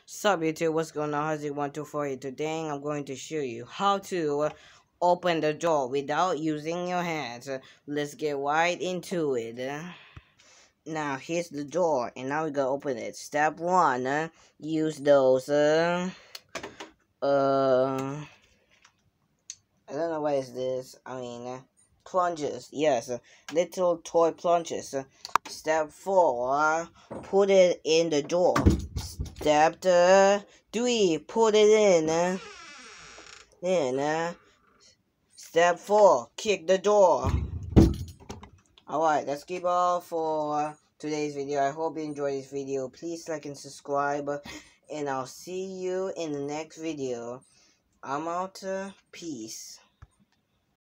Sup YouTube, what's going on? How's it 1248? Today I'm going to show you how to open the door without using your hands. Let's get right into it. Now here's the door, and now we're gonna open it. Step 1, use those I don't know what is this. Plunges. Yes, little toy plunges. Step 4, put it in the door. Step 3, put it in. Step 4, kick the door. Alright, that's keep all for today's video. I hope you enjoyed this video. Please like and subscribe, and I'll see you in the next video. I'm out. Peace.